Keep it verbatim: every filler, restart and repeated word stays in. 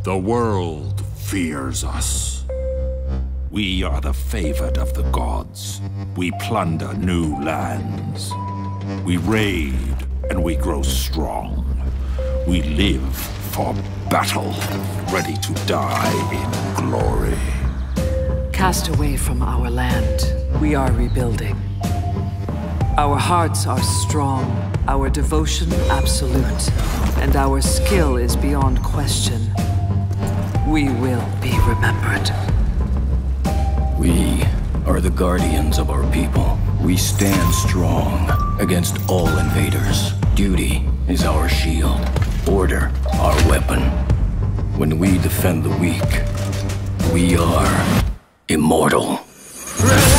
The world fears us. We are the favored of the gods. We plunder new lands. We raid and we grow strong. We live for battle, ready to die in glory. Cast away from our land, we are rebuilding. Our hearts are strong, our devotion absolute, and our skill is beyond question. We will be remembered. We are the guardians of our people. We stand strong against all invaders. Duty is our shield, order our weapon. When we defend the weak, we are immortal.